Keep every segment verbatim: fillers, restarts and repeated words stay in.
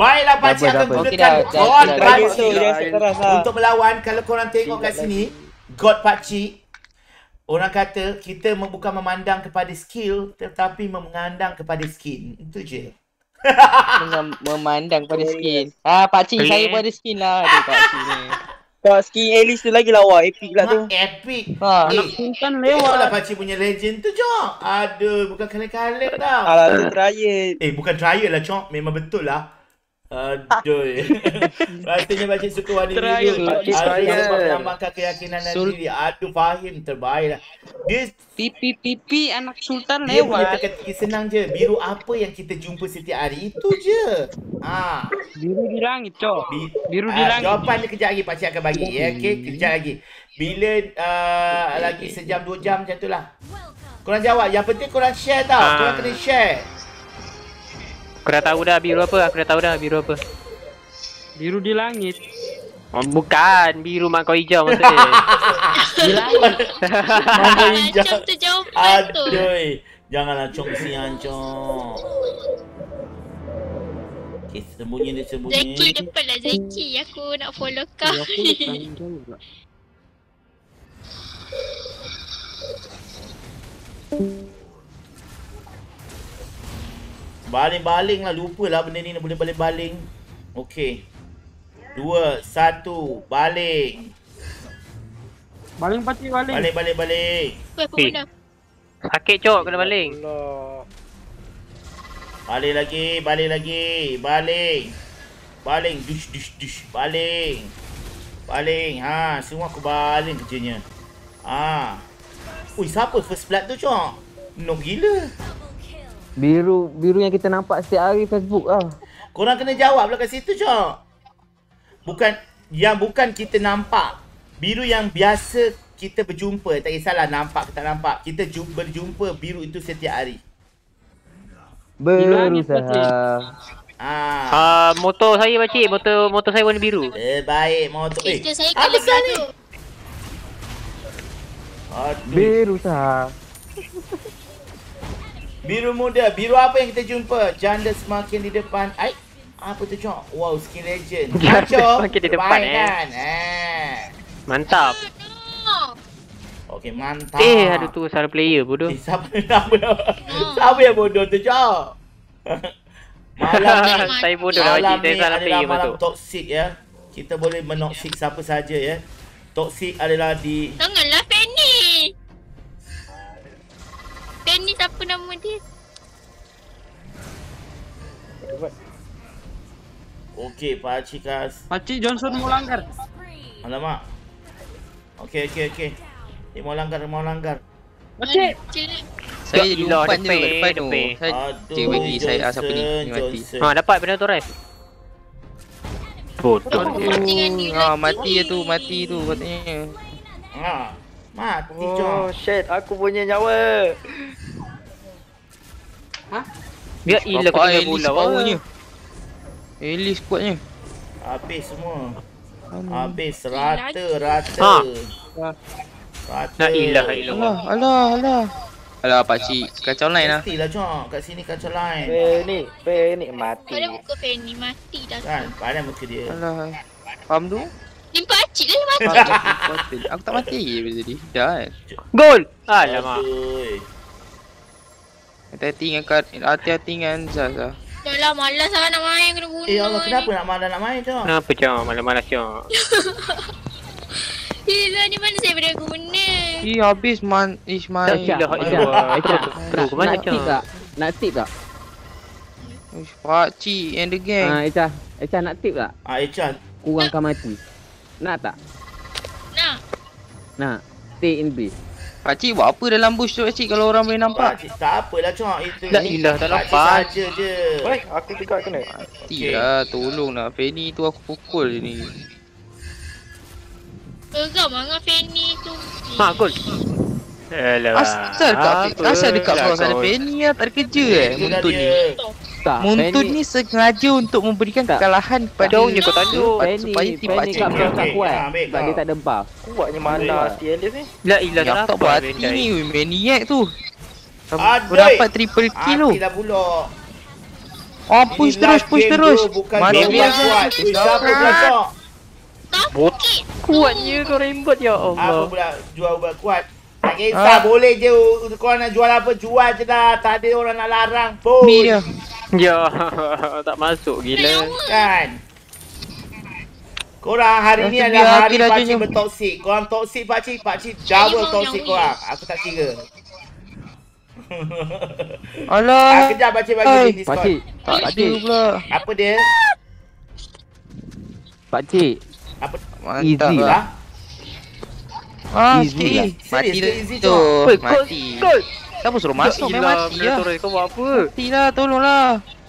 Baiklah pakcik akan gunakan God pakcik untuk melawan. Kalau korang tengok kat sini, God pakcik, orang kata kita bukan memandang kepada skill tetapi memandang kepada skin. Itu je. Memandang pada skin. Ah, pakcik saya pun ada skin lah. Aduh pakcik ni. Kau skin Alice tu lagi lawa, epic lah tu. Epic. Ha, Eh, Sultan tengoklah lewat. pakcik punya legend tu, Cok. Aduh, bukan kaleng-kaleng tau. Alah tu trial. Eh, bukan trial lah, Cok. Memang betul lah. Aduh. Rasanya pakcik suka warna Trial, biru. pakcik Aduh, trial. sebab melambangkan keyakinan dan Sul- diri. Aduh, Fahim terbaik lah. Dia Pipi pipi anak Sultan Dia punya lewat. teka-teki senang je. Biru apa yang kita jumpa setiap hari, itu je. Ha. Biru di langit, Cok. Bi- Biru di ah, langit. jawapan dia kejap lagi pakcik akan bagi. Ya, okey. Kejap lagi. Bila uh, lagi sejam, dua jam macam tu lah. Korang jawab. Yang penting korang share tau. Ah. Korang kena share. Aku dah tahu dah biru apa. Aku dah tahu dah biru apa. Biru di langit. Oh, bukan biru mak kau hijau maksud dia. Di langit. Mama hijau. Macam tu jawapan tu. Aduh. Janganlah Cong sian, Cong. Okay, sembunyi dia sembunyi. Zeki depan lah Zeki. Aku nak follow kau. Aku lepas jauh pula. Baling-baling lah. Lupa lah benda ni boleh baling-baling. Okey. Dua, satu, baling. Baling pakcik baling. Balik, balik, balik. Apa aku Eh. benda? Sakit cok kena baling. Allah. Balik lagi, balik lagi. Baling. Baling, dush, dush, dush. Baling. Baling. Ha, semua aku baling kerjanya. Ha. Ui, siapa first blood tu, Cok? Noob gila. Biru biru yang kita nampak setiap hari Facebook ah. Korang kena jawab lah kat situ, Cok. Bukan, yang bukan kita nampak. Biru yang biasa kita berjumpa. Tak kisahlah nampak ke tak nampak. Kita jumpa, berjumpa biru itu setiap hari. Berusaha. Ah. Ah, motor saya pakcik, motor motor saya warna biru. Eh, baik. Motor. Eh, Kerja saya apa kalau kau ni? tu. Aduh. Berusaha. Biru muda. Biru apa yang kita jumpa? Janda semakin di depan. Ai, apa tu, Cok? Wow, skin legend. Janda Cok, semakin di depan, terbaik eh. kan? Eh. Mantap. No. Okey, mantap. Eh, ada tu salah player bodoh. Eh, siapa nama? Siapa yang bodoh tu, Cok? Malam ni, Saya bodoh lah malam pakcik, saya ni salah adalah player malam masuk. toxic ya. Kita boleh menoxic siapa saja ya. Toxic adalah di Janganlah Penny. Penny siapa nama dia? Okey, Pakcik Kas. Pakcik Johnson mau langgar. Alamak. Okey, okey, okey. Dia mau langgar, dia mau langgar. Pakcik. Cik. Saya Ya jadi ilah, umpan je depan, kat depan tu. depan. Saya Aduh, cik bagi saya ah, siapa ni? Johnson, Ni mati. Johnson. Ha, dapat benda tu Ref. Bodoh. Mati dengan dia Ah, lagi. mati je tu, mati tu katanya. Ha. Mati, Oh Cok. shit, aku punya nyawa. Dia ilah kau tinggal Elis pulau. powernya. Elis kuatnya. Habis semua. Habis rata, rata. Ha. Rata. La ilaha illallah. Alah, alah, alah. Alah pakcik, kacau lain lah. Mestilah, Cok. Kat sini kacau lain. Penik, penik mati. Pada muka Penny mati dah. Kan, pandai muka dia. Alah. Faham tu? Limpa acik lah mati. Aku tak mati je dari tadi. Dah kan. Gol. Alamak. Aduh. Hati-hati dengan kad, hati-hati dengan Zaz lah. Dah lah malas lah nak main kena guna. Eh Allah, kenapa nak malah nak main, Cok? Kenapa cok malam-malam cok? Gila ni mana saya boleh guna. Eh habis man Ismail. Tak ilah illallah. Tu ke mana Nak tip cok? tak? Nak tip tak? Uish, pakcik and the gang. Ha, Echa. Echa nak tip tak? Ah, Echan. Kurangkan mati. Nak tak? Nak. Nak. Stay in base. Pakcik buat apa dalam bush tu pakcik kalau orang boleh nampak? Pakcik, tak apalah, Cok. Itu La ilah tak Pakcik nampak. saja je. Baik, aku juga kena. Mati lah, tolong lah. Fanny tu aku pukul je ni. Geram lah dengan Fanny tu. Ha gol. Alah. Asal kat asal dekat kawasan Fanny lah, tak ada kerja eh. Itulah Muntun ni. dia. Tak. Muntun Fanny- ni sengaja untuk memberikan Tak. kekalahan kepada Jauhnya kau tajuk. supaya Fanny, supaya tim Fanny pakcik. kat belakang tak Okey, kuat. ha, ambil Sebab kau. dia tak ada buff. Kuatnya mana si Alice ni? La ilah Yang tak tak nampak. buat hati ni, maniac tu. Aduh. Kau dapat triple kill tu. Mati dah pula. Oh, push Ini terus, live push game, terus. bro. Bukan Mati game ya. yang kuat. Siapa belakang? Bot kuatnya kau rembot ya Apa Allah. pula jual ubat kuat? Tak kisah, boleh je. Kau nak jual apa, jual je dah. Tak ada orang nak larang pun. Mi dia. Ya, tak masuk gila. Kan? Korang hari ni Rasa adalah biar hari hati pakcik rajanya. bertoksik. Korang toksik pakcik, pakcik double Memang toksik yang korang. Aku tak kira. Ah, Alah. kejap pakcik bagi Hai. di Discord. Pakcik, Tak ada pakcik, pula. Apa dia? pakcik. Apa? Mantap Easy lah. Lah? Ah, Easy sikit. lah. Mati Serius ke easy, tu. Oi, kau Mati. kau. Siapa suruh masuk? Main mati lah. Terus kau buat apa? Mati lah, tolonglah.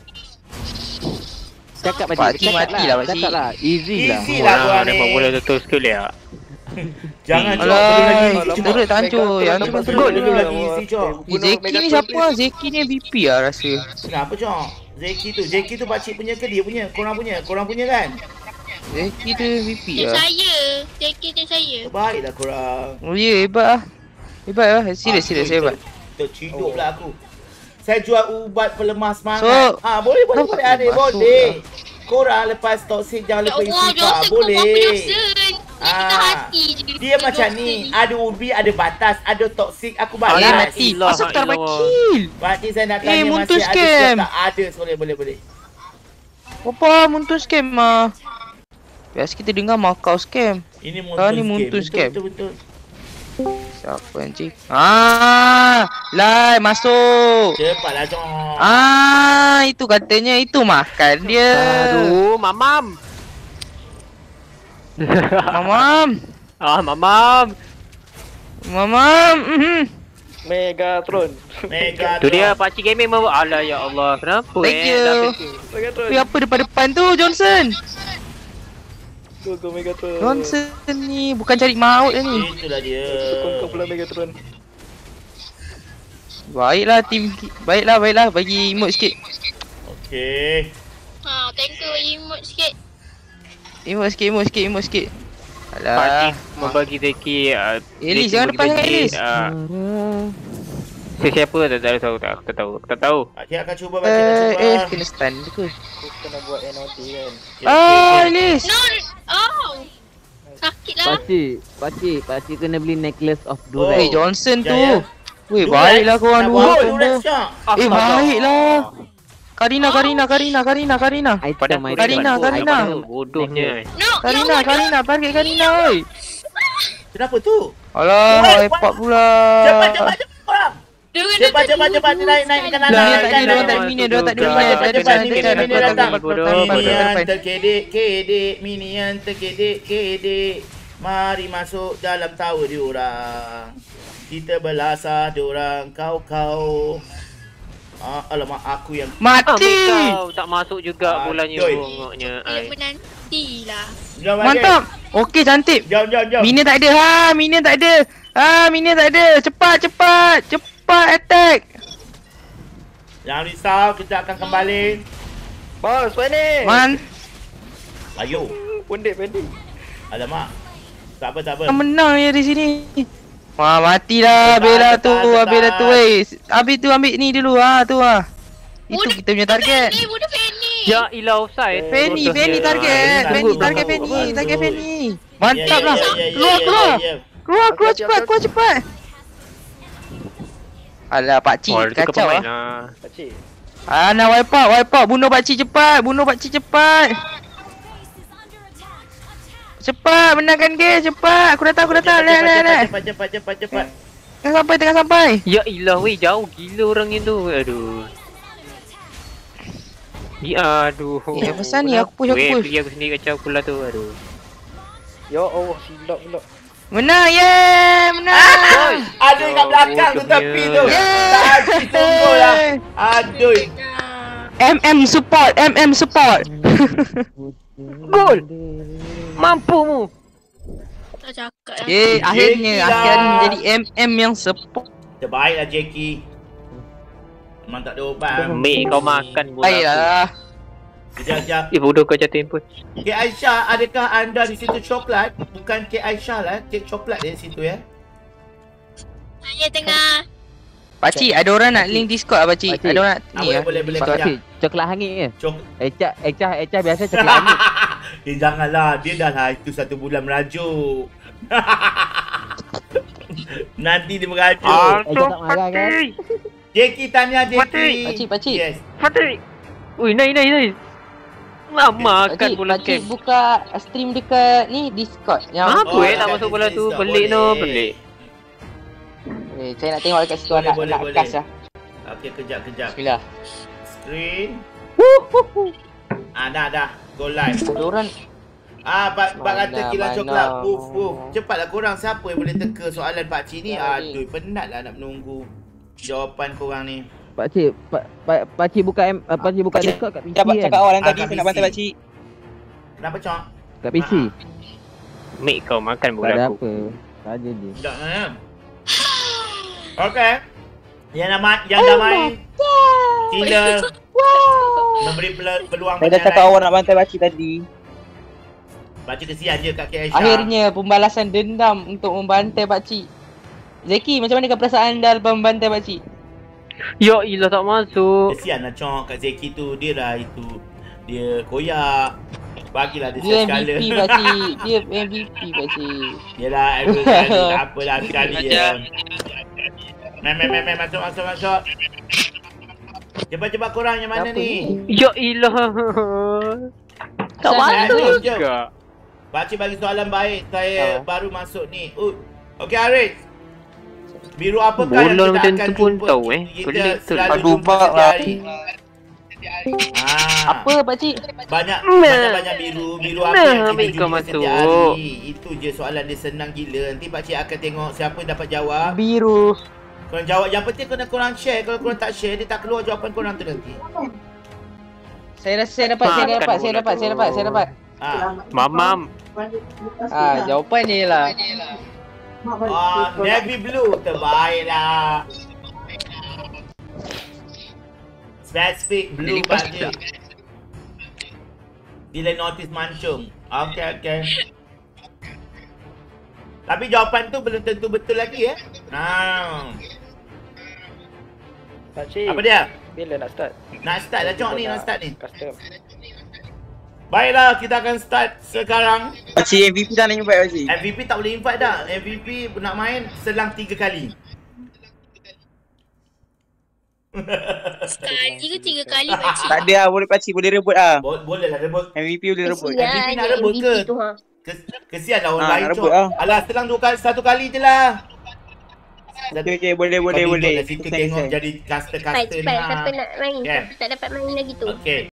Cakap pakcik. Pakcik cakap mati lah, pakcik. Cakap lah. Easy lah. Easy lah korang ni. Nampak bola betul sekali ya. Jangan Cok, Alah, belum lagi easy Cok. turret tak hancur. Yang tu Megatron turret. Belum lagi easy Cok. Eh, Zeki ni siapa lah? Zeki ni M V P lah rasa. Kenapa Cok? Zeki tu, Zeki tu pakcik punya ke dia punya? Korang punya, korang punya kan? Zeki tu M V P Dia lah. saya. Jacket dia saya. Terbaiklah korang. Oh ya, hebat lah. Hebat lah. Serius, serius, hebat. Terciduk pula aku. Saya jual ubat pelemah semangat. So, Ah, boleh boleh kenapa boleh ada, masuk boleh. Korang lepas toksik jangan Ya lupa Allah, istighfar. Johnson kau Boleh. apa Johnson? Dia kita Ah, hati je. Dia macam ni, ada ubi, ada batas, ada toksik, aku Alah, balas. mati. ilah, Asal tak dapat ilah. kill? Pakcik saya nak Eh, tanya muntul masih ada scam. ke tak ada? Boleh boleh boleh. Apa muntul scam mah? Biasa kita dengar Macau scam. Ini Ah, muntul ni scam. muntul Betul, scam. Betul betul. Siapa anjing? Ah, Lai masuk. Cepatlah Cok. Ah, itu katanya itu makan dia. Aduh, mamam. Mamam. Ah, mamam. Mamam. Mhm. Megatron. Mega Tu dia pakcik gaming mau. Alah ya Allah, kenapa Thank eh? you. Dah betul. Megatron. Tapi apa depan-depan tu Johnson? Go go Megatron. Johnson ni bukan cari maut dah ni. Itulah dia. Sokong kau pula Megatron. Baiklah tim ki- baiklah baiklah bagi emote sikit. Okey. Ha, tanker emote sikit. Emote sikit, emote sikit, emote sikit. Pakcik Alah. membagi Zeki. uh, Elis, Zeki jangan bagi depan Zeki, Elis. ah, Siapa tak tak tahu tak aku tak tahu. Aku tak tahu. Pakcik akan cuba, pakcik akan Eh, cuba. eh kena stun tu. Aku kena buat N O T kan. Okey, Ah, okey, okey. Elis. No. Oh. Sakit lah. Pakcik, pakcik, pakcik kena beli necklace of Oh. Durex. Weh, Johnson tu. Ya, ya. Weh, Durex. baiklah korang Nak dua buat combo. Durex, Cok. Eh, baiklah. Karina, Karina, Karina, Karina, Karina. Pada Item, item. Karina, Karina. Bodohnya. No. Karina, no, Karina, target Karina oi. Kenapa tu? Alah, Wait, hebat pula. Cepat cepat cepat korang. Dia kena Cepat cepat tadi cepat dulu naik naikkan sekali. anak Dia tak naikkan ada, dia tak anak. ada minion, dia tak ada Cepat, minion. cepat, Ada cepat, ada minion, ada minion ada datang. ada Minion ada. terkedek kedek, minion terkedek kedek. Mari masuk dalam tower diorang. Kita belasah diorang kau-kau. Ah, alamak aku yang Ah, Mati. kau tak masuk juga bolanya Aduh. bongoknya. Dia Ai. menantilah. jom balik. Mantap. Okey, cantik. Jom jom jom. Minion tak ada. Ha, minion tak ada. Ha, minion tak ada. Cepat, cepat. Cepat attack. Jangan risau, kita akan kembali. Bos, Penny. Man, Ayo. Pendek pendek. Alamak. Tak apa tak apa. kita menang je di sini. Wah, matilah Tepat, Bella tu. tepat, Bella tu tepat. weh. Habis tu ambil ni dulu ha, tu ah. Itu Bunuh- kita punya target. Fanny, bunuh Fanny. Ya ilah offside. Penny, Bodohnya. Penny target. Ah, Penny tunggu, target tunggu. Penny, target Tunggu. Penny. Ya, Mantap ya, lah. ya, ya, Keluar, ya, keluar. ya, ya. Keluar, keluar Okey, cepat, okey, keluar cepat. Alah, pakcik Oh, itu kacau pemain ah. lah. Pakcik. Ah, nak wipe out, wipe out. Bunuh pakcik cepat, bunuh pakcik cepat. Cepat, menangkan game, cepat. Aku datang, aku datang. Cepat, Leh, leh, cepat, leh. cepat cepat cepat cepat. Tengah sampai, tengah sampai. Ya ilah weh, jauh gila orang itu. Aduh. Ya aduh. Eh, apa pasal ni? Aku push, aku Weh, push. pergi aku sendiri kacau pula tu. Aduh. Ya Allah, silap silap. Menang, yeay, menang. Ada kat belakang tu tepi tu. Tak tunggu lah. Aduh. M M support, M M support. Gol. Mampumu. Tak cakap lah. Eh, akhirnya, Jackie akhirnya lah. menjadi M M yang support. Terbaiklah Jackie. Memang tak ada obat. Ambil kau makan bola. Baiklah. Kejap kejap. Eh bodoh kau jatuh pun. Cik Aisyah, adakah anda di situ coklat? Bukan Cik Aisyah lah, Cik Coklat di situ ya. Saya tengah Pakcik, ada orang nak link Discord lah pakcik. Pakcik. Ada orang nak Ah, ni boleh lah. boleh boleh Pakcik, kejap. coklat hangit ke? Cok. Ecah, ecah, ecah biasa coklat hangit. Eh janganlah, dia dah lah itu satu bulan merajuk. Nanti dia merajuk. Ecah tak marah kan? Jeki tanya Jeki. Pakcik, pakcik. Yes. Patrik. Ui, nice, nice, nice. Lama kan Pakcik, bola pakcik camp. buka stream dekat ni Discord. Yang Apa Oh, eh tak dekat masuk bola tu? Discord Pelik no, boleh. pelik. eh, saya nak tengok dekat situ Boleh, nak boleh, nak boleh. kas lah. Okey, kejap-kejap. Bismillah. Screen. Ah, dah dah. Go live. Ada orang Ah, Pak Pak kata Mana, kilang mana. coklat. Uf, uf. Cepatlah korang, siapa yang boleh teka soalan Pak Cik ni? Sorry. Aduh, penatlah nak menunggu jawapan korang ni. Pakcik, pak pak pakcik buka M, uh, pakcik buka Pakcik, Discord kat P C Cakap kan? cakap awal yang Ah, tadi kat saya nak P C. bantai pakcik. Kenapa, Cok? Kat P C. Ah. Mik kau makan Tak bola ada aku. apa. Saja je. Sekejap, eh. Okey. Yang dah main, yang dah main. Sila memberi pel- peluang Saya dah pada cakap yang awal lain. nak bantai pakcik tadi. Pakcik kesian je kat Aisyah. akhirnya pembalasan dendam untuk membantai pakcik. Zeki, macam mana perasaan anda lepas membantai pakcik? Ya ilah tak masuk. Kesian lah Cok kat Zeki tu. Dia dah itu. Dia koyak. Bagilah dia Dia sekala. M V P pakcik. Dia M V P pakcik. Yelah, every kali. Tak apalah sekali je. Mem, mem, mem, mem, masuk, masuk, masuk. Cepat-cepat korang yang mana Siapa ni? Ya ilah. Tak Asal masuk jom, jom. juga. Pakcik bagi soalan baik. Saya Oh. baru masuk ni. Uh. Okey, Arif. Biru apakah Bola yang kita macam akan tu pun jumpa? tahu, eh. Kita Pelik tu. selalu Aduh, jumpa bak setiap lah. hari. Ah. Apa pakcik? Banyak Nah. banyak-banyak biru. Biru apa Nah, yang ambil kita kau jumpa setiap masuk. hari. Itu je soalan dia, senang gila. Nanti pakcik akan tengok siapa yang dapat jawab. Biru. Korang jawab. Yang penting kena korang share. Kalau korang tak share, dia tak keluar jawapan korang tu nanti. Saya rasa saya dapat, saya Makan dapat, saya bola dapat, tu. saya dapat, saya dapat. Ah. Mamam. Ah, jawapan dia lah. Oh, navy blue terbaik lah. Specific blue Jadi pas pakcik. Dia notice mancung. Okey, okey. Tapi jawapan tu belum tentu betul lagi eh. Ha. Pakcik. Apa dia? Bila nak start? Nak start dah Cok ni, nak start ni. Custom. Baiklah, kita akan start sekarang. Pakcik M V P dah nak invite pakcik. M V P tak boleh invite dah. M V P nak main selang tiga kali. Sekali ke tiga kali pakcik? Tak ada lah, boleh pakcik, boleh rebut ah. Bo- boleh lah rebut. M V P boleh rebut. M V P nak rebut ke? tu ha. Kes- Kesian lah orang Ah, lain nak Cok. rebut lah. Alah, selang dua kali, satu kali je lah. Okey okey, boleh boleh Kau boleh. duduk kat situ tengok jadi caster-caster Cepat, ni. cepat. ha. Siapa nak main? Yeah. Siapa tak dapat main lagi tu? Okey.